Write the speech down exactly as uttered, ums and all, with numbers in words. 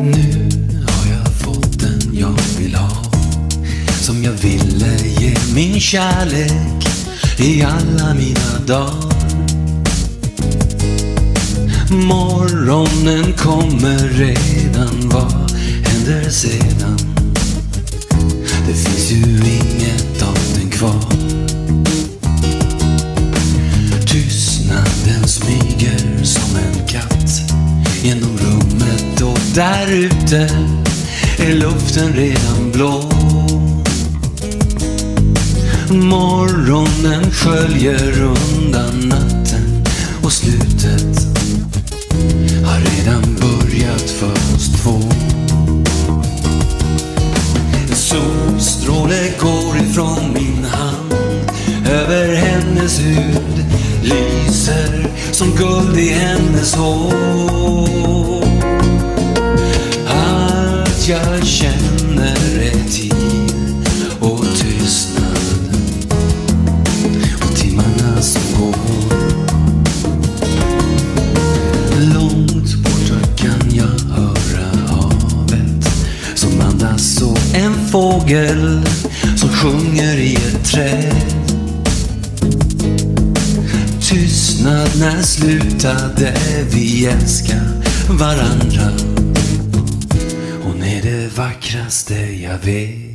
Nu har jag fått den jag vill ha, som jag ville ge min kärlek i alla mina dagar. Morgonen kommer redan, vad händer sedan? Det finns ju inget av den kvar. Tystnaden smyger som en katt genom rummet, och där ute är luften redan blå. Morgonen sköljer undan natten, och slutet har redan börjat för oss två. En solstråle går ifrån min hand över hennes hud, lyser som guld i hennes hår. Allt jag känner är tid och tystnad, och timmarna som går. Långt borta kan jag höra havet som andas, och en fågel som sjunger i ett träd. Tystnad, när slutade vi älska varandra? Hon är det vackraste jag vet.